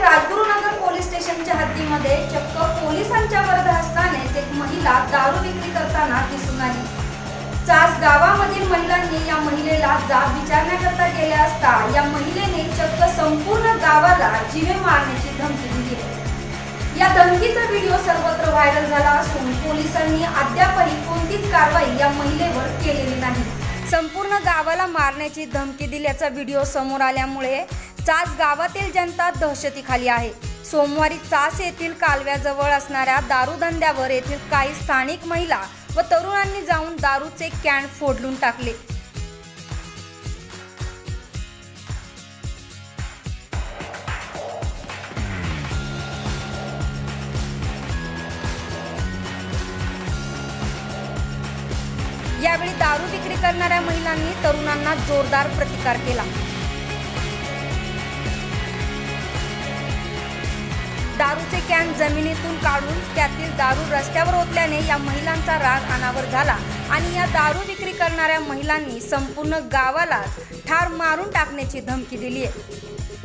Rajgurunagar police स्टेशनच्या हद्दीमध्ये चक्क पोलिसांच्या बरदास्तानेच एक महिला दारू विक्री करताना दिसून आली। चास गावामधील महिलांनी या महिलेला जाब विचारण्याकरता गेले असता या महिलेने चक्क संपूर्ण गावाला जीवे मारण्याची धमकी दिली। या धमकीचा व्हिडिओ सर्वत्र व्हायरल झाला असून पोलिसांनी अद्यापही कोणतीच कारवाई या महिलेवर केलेली नाही। संपूर्ण गावाला मारण्याची धमकी दिल्याचा व्हिडिओ समोर आल्यामुळे चास गावातील जनता दहशतीखाली आहे। सोमवारी चास येथील कालव्याजवळ असणाऱ्या दारूधंद्यावर येथील काही स्थानिक महिला व तरुणांनी जाऊन दारूचे कॅन फोडून टाकले। यावेळी दारू विक्री करणाऱ्या महिलांनी तरुणांना जोरदार प्रतिकार केला। दारूचे कॅन जमिनीतून काढून त्यातील दारू रस्त्यावर ओतल्याने या महिलांचा राग अनावर झाला आणि या दारू विक्री करणाऱ्या महिलांनी संपूर्ण गावाला ठार मारून टाकण्याची धमकी दिली आहे।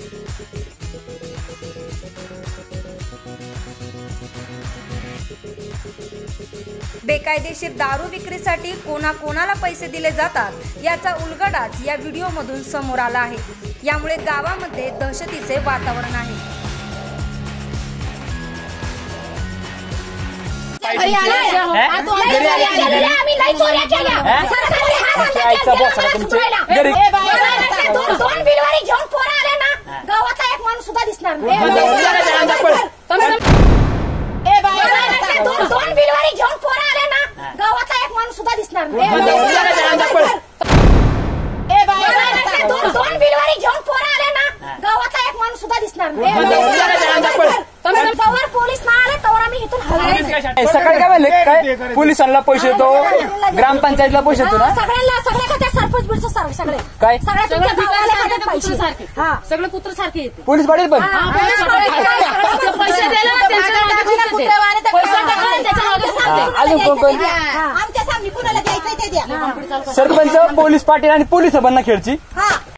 बेकायदेशीर दारू विक्रीसाठी कोणाकोणाला पैसे दिले जातात याचा उलगडाच या व्हिडिओमधून समोर आला आहे। यामुळे गावामध्ये दहशतीचे वातावरण आहे। गावाचा एक माणूस सुद्धा दिसणार नाही। दोन बिलवारी घेऊन पोरं आले ना, गावाचा एक माणूस सुद्धा दिसणार नाही। दोन बिलवारी घेऊन पोरं आले ना, गावाचा एक माणूस सुद्धा दिसणार नाही। जवळ पोलीस ना आले तवर आम्ही इथून हलवायचं। सकाळी काय म्हणले, काय पोलिसांना पैसे देतो, ग्रामपंचायतला पैसे देतो ना, सगळ्यांना सगळ्या सरपंच बिलचं सगळे काय सगळे कुत्र सारखे येते पोलीस पाटील पण अजून कोण आमच्या सामने कुणाला द्यायचं ते द्या। सरपंच पोलीस पाटील आणि पोलीस बंद खेळची